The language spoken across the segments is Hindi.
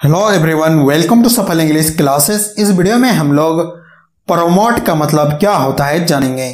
Hello everyone, welcome to Safal English classes. इस वीडियो में हम लोग प्रमोट का मतलब क्या होता है जानेंगे।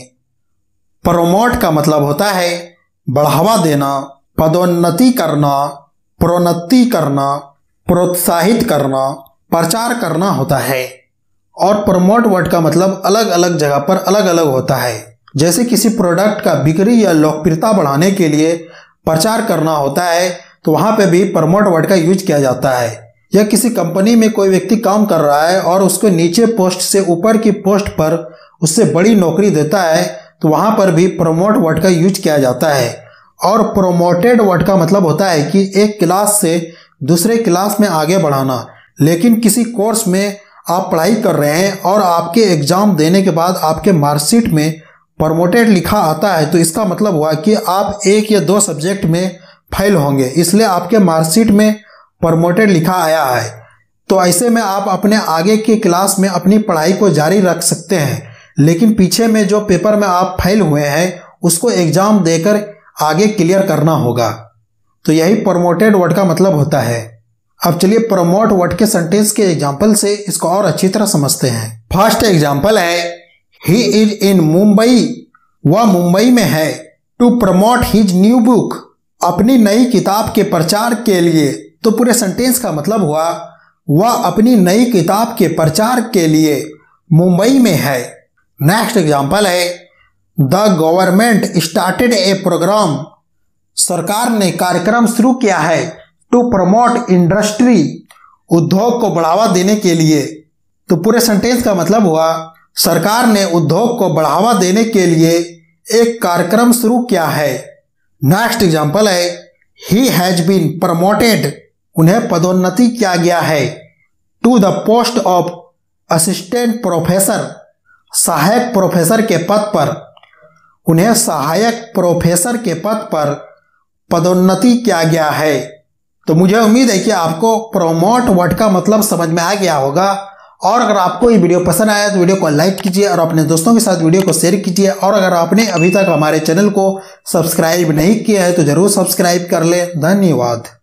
प्रमोट का मतलब होता है बढ़ावा देना, पदोन्नति करना, प्रोन्नति करना, प्रोत्साहित करना, प्रचार करना होता है। और प्रमोट वर्ड का मतलब अलग अलग जगह पर अलग अलग होता है। जैसे किसी प्रोडक्ट का बिक्री या लोकप्रियता बढ़ाने के लिए प्रचार करना होता है तो वहाँ पे भी प्रमोट वर्ड का यूज किया जाता है। या किसी कंपनी में कोई व्यक्ति काम कर रहा है और उसको नीचे पोस्ट से ऊपर की पोस्ट पर उससे बड़ी नौकरी देता है तो वहाँ पर भी प्रमोट वर्ड का यूज किया जाता है। और प्रोमोटेड वर्ड का मतलब होता है कि एक क्लास से दूसरे क्लास में आगे बढ़ाना। लेकिन किसी कोर्स में आप पढ़ाई कर रहे हैं और आपके एग्जाम देने के बाद आपके मार्कशीट में प्रमोटेड लिखा आता है तो इसका मतलब हुआ कि आप एक या दो सब्जेक्ट में फेल होंगे, इसलिए आपके मार्कशीट में प्रमोटेड लिखा आया है। तो ऐसे में आप अपने आगे की क्लास में अपनी पढ़ाई को जारी रख सकते हैं, लेकिन पीछे में जो पेपर में आप फेल हुए हैं उसको एग्जाम देकर आगे क्लियर करना होगा। तो यही प्रमोटेड वर्ड का मतलब होता है। अब चलिए प्रमोट वर्ड के सेंटेंस के एग्जाम्पल से इसको और अच्छी तरह समझते हैं। फर्स्ट एग्जाम्पल है, ही इज इन मुंबई, वह मुंबई में है। To promote his new book, अपनी नई किताब के प्रचार के लिए। तो पूरे सेंटेंस का मतलब हुआ वह अपनी नई किताब के प्रचार के लिए मुंबई में है। नेक्स्ट एग्जाम्पल है, the government started a programme, सरकार ने कार्यक्रम शुरू किया है। टू प्रमोट इंडस्ट्री, उद्योग को बढ़ावा देने के लिए। तो पूरे सेंटेंस का मतलब हुआ सरकार ने उद्योग को बढ़ावा देने के लिए एक कार्यक्रम शुरू किया है। नेक्स्ट एग्जाम्पल है, ही हैज बीन प्रमोटेड, उन्हें पदोन्नति किया गया है। To the post of assistant professor, सहायक प्रोफेसर के पद पर, उन्हें सहायक प्रोफेसर के पद पर पदोन्नति किया गया है। तो मुझे उम्मीद है कि आपको प्रमोट वर्ड का मतलब समझ में आ गया होगा। और अगर आपको ये वीडियो पसंद आया तो वीडियो को लाइक कीजिए और अपने दोस्तों के साथ वीडियो को शेयर कीजिए। और अगर आपने अभी तक हमारे चैनल को सब्सक्राइब नहीं किया है तो जरूर सब्सक्राइब कर लें। धन्यवाद।